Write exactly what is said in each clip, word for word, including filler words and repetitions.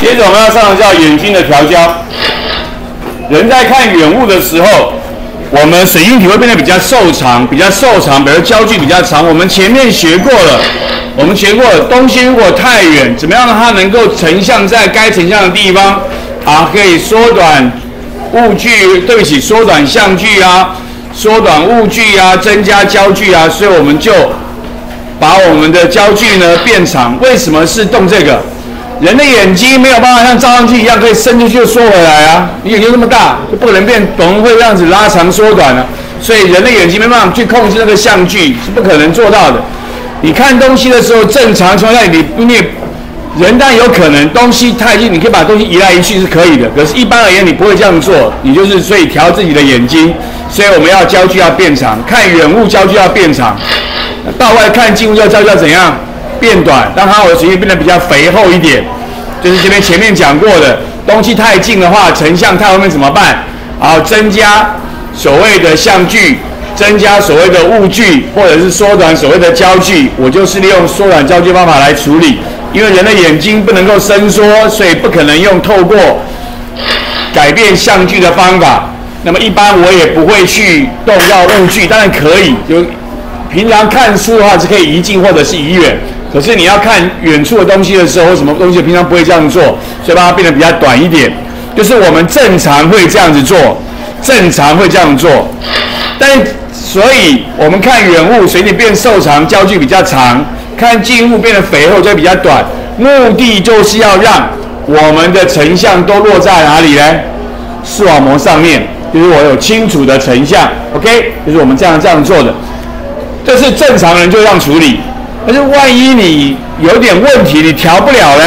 接着我们要上的叫眼睛的调焦。人在看远物的时候，我们水晶体会变得比较瘦长，比较瘦长，比如焦距比较长。我们前面学过了，我们学过了，东西如果太远，怎么样让它能够成像在该成像的地方啊？可以缩短物距，对不起，缩短相距啊，缩短物距啊，增加焦距啊。所以我们就把我们的焦距呢变长。为什么是动这个？人的眼睛没有办法像照相机一样可以伸出去就缩回来啊！你眼睛这么大，就不可能变总会这样子拉长缩短了、啊。所以人的眼睛没办法去控制那个相距，是不可能做到的。你看东西的时候，正常情况下你你人当然有可能东西太近，你可以把东西移来移去是可以的。可是，一般而言你不会这样做，你就是所以调自己的眼睛。所以我们要焦距要变长，看远物焦距要变长，到外看近物要焦距要怎样？变短，让它的水晶变得比较肥厚一点，就是这边前面讲过的，东西太近的话，成像太后面怎么办？然后增加所谓的相距，增加所谓的物距，或者是缩短所谓的焦距。我就是利用缩短焦距方法来处理，因为人的眼睛不能够伸缩，所以不可能用透过改变相距的方法。那么一般我也不会去动到物距，当然可以，就平常看书的话是可以移近或者是移远。可是你要看远处的东西的时候，或什么东西平常不会这样做，所以把它变得比较短一点。就是我们正常会这样子做，正常会这样做。但所以我们看远物，水晶变瘦长，焦距比较长；看近物变得肥厚，就比较短。目的就是要让我们的成像都落在哪里呢？视网膜上面，就是我有清楚的成像。OK， 就是我们这样这样做的。这是正常人就这样处理。但是万一你有点问题，你调不了呢？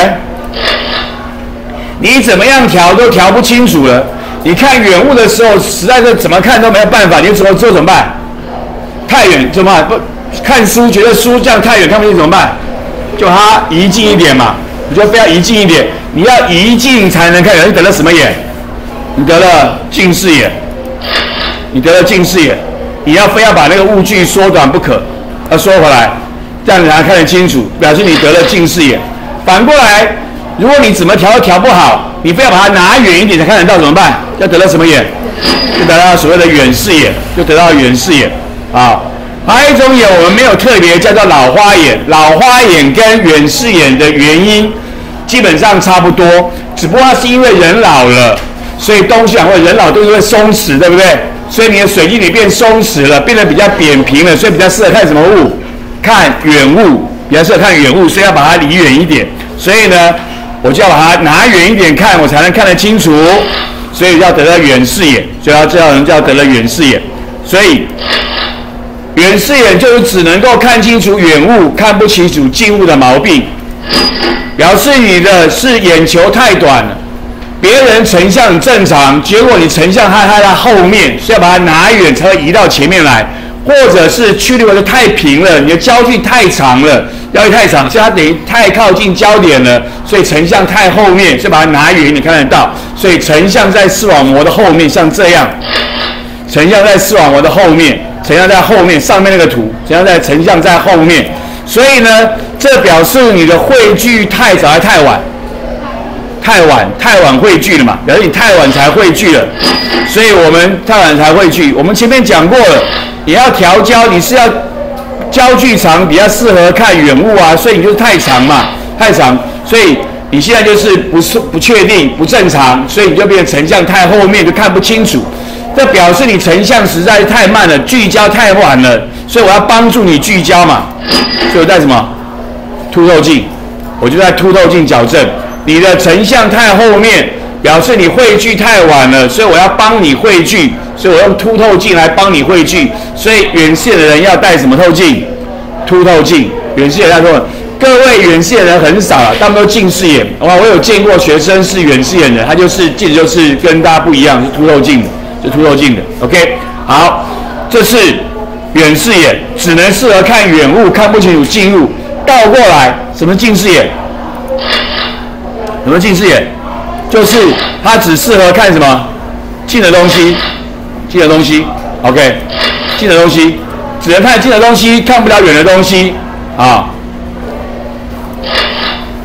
你怎么样调都调不清楚了。你看远物的时候，实在是怎么看都没有办法，你怎么做怎么办？太远怎么办？不看书，觉得书这样太远看不清怎么办？就把它移近一点嘛，你就非要移近一点。你要移近才能看远，你得了什么眼？你得了近视眼。你得了近视眼，你要非要把那个物距缩短不可，要缩回来。这样你才看得清楚，表示你得了近视眼。反过来，如果你怎么调都调不好，你非要把它拿远一点才看得到，怎么办？要得到什么眼？就得到所谓的远视眼，就得到远视眼啊。还有一种眼我们没有特别叫做老花眼，老花眼跟远视眼的原因基本上差不多，只不过它是因为人老了，所以东西啊或者人老都是会松弛，对不对？所以你的水晶体变松弛了，变得比较扁平了，所以比较适合看什么物？看远物，比较适合看远物，所以要把它离远一点。所以呢，我就要把它拿远一点看，我才能看得清楚。所以要得到远视眼，所以要这样人叫得了远视眼。所以远视眼就是只能够看清楚远物，看不清楚近物的毛病，表示你的是眼球太短了。别人成像很正常，结果你成像还在它后面，所以要把它拿远才会移到前面来。或者是距离的太平了，你的焦距太长了，焦距太长，所以它等于太靠近焦点了，所以成像太后面，所以把它拿远一点看得到，所以成像在视网膜的后面，像这样，成像在视网膜的后面，成像在后面，上面那个图，成像在成像在后面，所以呢，这表示你的汇聚太早还太晚。太晚，太晚汇聚了嘛，表示你太晚才汇聚了，所以我们太晚才汇聚。我们前面讲过了，你要调焦，你是要焦距长，比较适合看远物啊，所以你就是太长嘛，太长，所以你现在就是不是不确定、不正常，所以你就变成成像太后面，就看不清楚。这表示你成像实在是太慢了，聚焦太晚了，所以我要帮助你聚焦嘛，所以我带什么？凸透镜，我就在凸透镜矫正。你的成像太后面，表示你汇聚太晚了，所以我要帮你汇聚，所以我用凸透镜来帮你汇聚。所以远视眼的人要戴什么透镜？凸透镜。远视眼要说，各位远视眼人很少了，他们都近视眼。哇，我有见过学生是远视眼的，他就是镜子就是跟大家不一样，是凸透镜的，是凸透镜的。OK， 好，这是远视眼，只能适合看远物，看不清楚近物。倒过来，什么近视眼？什么近视眼？就是它只适合看什么近的东西，近的东西 ，OK， 近的东西，只能看近的东西，看不了远的东西啊。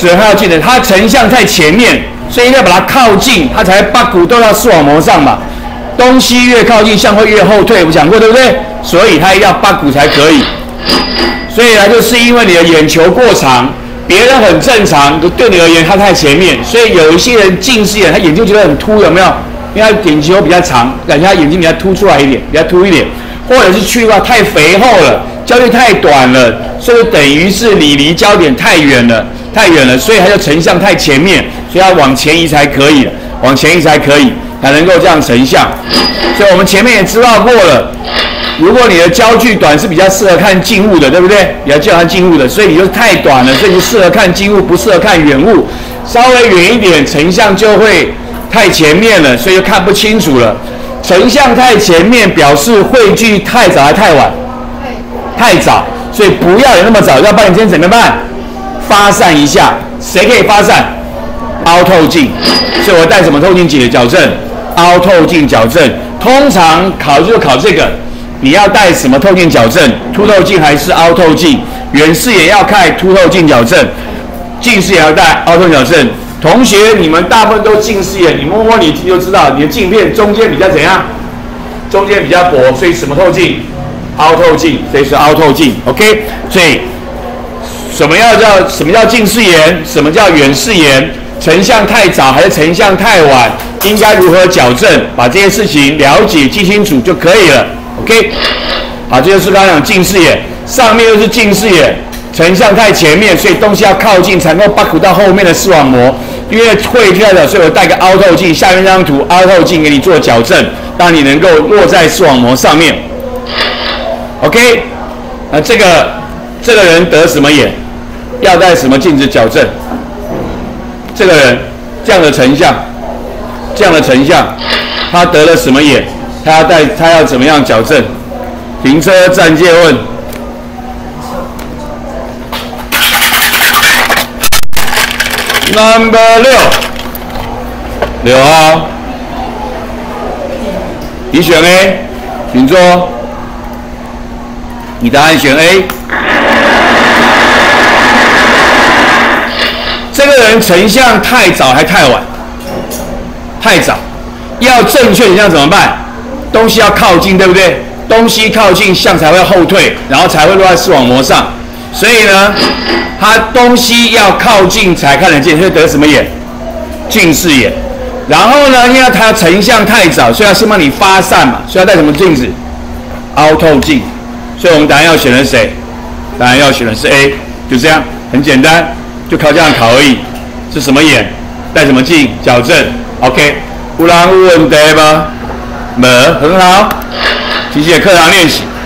只能看到镜的，它成像太前面，所以一定要把它靠近，它才会把骨斗到视网膜上嘛。东西越靠近，像会越后退，我讲过对不对？所以它一定要把骨才可以。所以呢，就是因为你的眼球过长，别人很正常，对你而言它太前面，所以有一些人近视眼，他眼睛觉得很凸，有没有？因为他眼球比较长，感觉他眼睛比较凸出来一点，比较凸一点，或者是去的话太肥厚了，焦距太短了，所以等于是你离焦点太远了，太远了，所以它就成像太前面，所以要往前移才可以，往前移才可以，才能够这样成像。所以我们前面也知道过了，如果你的焦距短是比较适合看近物的，对不对？比较适合看近物的，所以你就太短了，所以就适合看近物，不适合看远物。稍微远一点，成像就会太前面了，所以就看不清楚了。成像太前面表示汇聚太早还太晚？太早，所以不要有那么早，要不然你今天怎么办？发散一下，谁可以发散？凹透镜，所以我带什么透镜解矫正？凹透镜矫正。通常考就考这个，你要带什么透镜矫正？凸透镜还是凹透镜？远视眼要看凸透镜矫正，近视眼要带凹透镜矫正。同学，你们大部分都近视眼，你摸摸你就知道，你的镜片中间比较怎样？中间比较薄，所以什么透镜？凹透镜，所以是凹透镜。OK， 所以什么要叫什么叫近视眼？什么叫远视眼？成像太早还是成像太晚？应该如何矫正？把这些事情了解记清楚就可以了。OK， 好，这就是刚刚讲近视眼，上面又是近视眼，成像太前面，所以东西要靠近才能够把骨到后面的视网膜。因为会跳的，所以我带个凹透镜，下面这张图凹透镜给你做矫正，让你能够落在视网膜上面。OK， 那这个这个人得什么眼？要带什么镜子矫正？这个人这样的成像，这样的成像，他得了什么眼？他要带他要怎么样矫正？停车暂借问。Number 六，六号，你选 A， 请坐。你答案选 A。这个人成像太早还太晚？太早，要正确，你这样怎么办？东西要靠近，对不对？东西靠近，像才会后退，然后才会落在视网膜上。所以呢，它东西要靠近才看得见，所以得什么眼？近视眼。然后呢，因为它成像太早，所以要先帮你发散嘛，所以要带什么镜子？凹透镜。所以我们答案要选的是谁？答案要选的是 A， 就这样，很简单，就靠这样考而已。是什么眼？带什么镜？矫正。OK， 有人有问题吗？没，很好。提醒课堂练习。